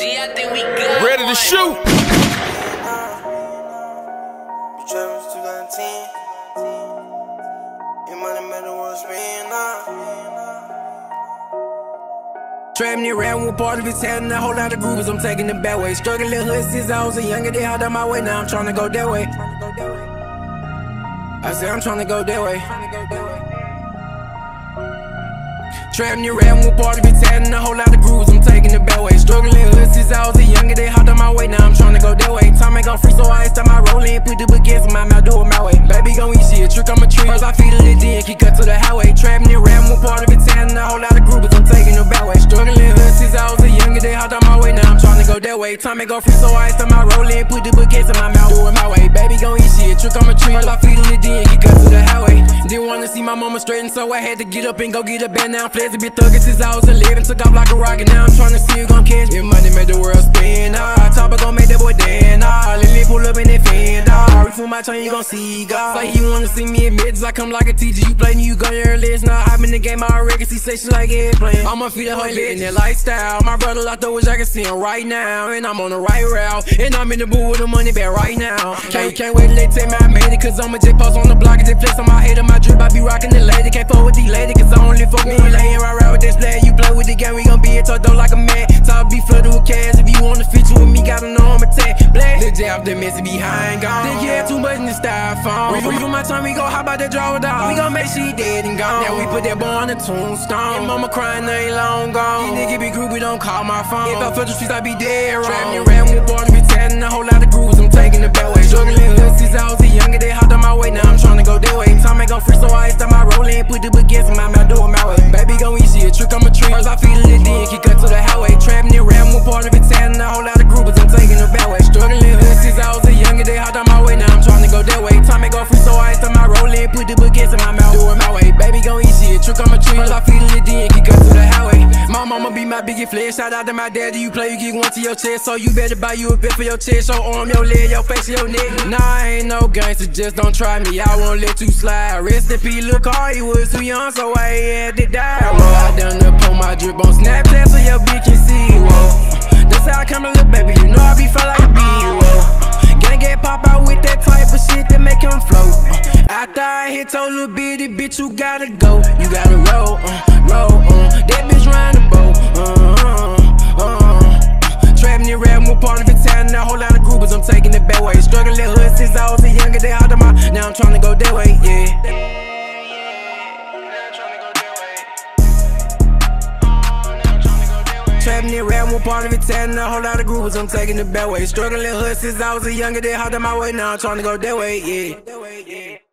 G, I think we good. Ready to shoot. Trapping around with part of his head and a whole lot of grooves. I'm taking the bad way. Struggling hood since I was a younger, they out of my way. Now I'm trying to go that way. I said I'm trying to go that way. Trapping around with part of his head and a whole lot of grooves. I'm taking the bad way. Struggling hood since I was a younger, they out of my way. Now I'm trying to go that way. Time ain't gon' free, so I start my rolling. Put the baguettes in my mouth, do it my way. Baby gon' eat shit, trick on my tree. First I feed it in, then kick up to the highway. Trapping around with part of his head and a whole lot of grooves. I'm taking the bad way. Struggling hood since I was a younger, they out of my way. Now I'm trying to go that way. Time ain't gon' free, so I start my rolling. Put the baguettes in my mouth, do it my way. Baby gon' eat shit, trick on my tree. First I feed it in, then kick up to the highway. Didn't wanna see my mama straighten, so I had to get up and go get a band. Now I'm flexing, be thuggin' since I was 11. Took off like a rocket, now I'm tryna see who gon' catch. If money make the world spin, Topper gon' make that boy dance, Lily pull up in that fan, reach for my tongue, you gon' see God. Like he wanna see me in mids, I come like a teacher. You play me, you gon' your list. Now I'm in the game already, see station like airplane. I'ma feed that hoe in that lifestyle. My brother locked the wish I can see him right now. And I'm on the right route, and I'm in the booth with the money back right now. Can't wait till they tell me I made it, cause I'ma just post on the block and just flex on my head and my drip. I be rockin' the lady, can't fuck with these ladies, cause I only fuck me laying right with this play. You play with the game, we gon' be it, talk though like a man. Top be flooded with cash, if you wanna fit you with me, gotta know I'm a tag. Black, the jab, the messy behind gone. Think you had too much in the styrofoam. For my time, we go, how about that draw dog? We gon' make sure he dead and gone. Now we put that boy on the tombstone. And mama crying, they ain't long gone. These niggas be groupie, don't call my phone. If I felt the streets, I be dead wrong. Trapping around with part of his head and a whole lot of grooves. I'm taking the bad way. Struggling hood since I was a younger, they hopped on my way. Now I'm trying to go that way. Time ain't gon' free, so I start my rolling. Put the baguettes in my mouth, do it my way. Baby gon' eat shit, trick on my tree. First I feed it, then kick up to the highway. Trapping around with part of his head and a whole lot of grooves. I'm taking the bad way. Struggling hood since I was a younger, they hopped on my way. Now I'm trying to go that way. Time ain't gon' free, so I start my rolling. Put the baguettes in my mouth, do it my way. Baby gon' eat shit, trick on my tree. First I feed it, then kick up to the highway. My mama be my biggest flex. Shout out to my daddy, you play, you get one to your chest. So you better buy you a bit for your chest, your arm, your leg, your face, your neck. Nah, I ain't no gangster, just don't try me, I won't let you slide. Rest in peace, look hard, he was too young, so I had to die. I done up on my drip on Snapchat, so your bitch can see, whoa. That's how I come to little baby, you know I be felt like a bee, whoa. Gang get pop out with that type of shit that make him float. After I hit your little bitty bitch, you gotta go. You gotta roll, that bitch round the boat, trapping around with part of it town and a whole lot of groupers. I'm taking the bad way. Struggling hood since I was a younger, they out of my. Now I'm trying to go that way, yeah. Trapping around with part of it town and a whole lot of groupers. I'm taking the bad way. Struggling hood since I was a younger, they out of my way. Now I'm trying to go that way, yeah.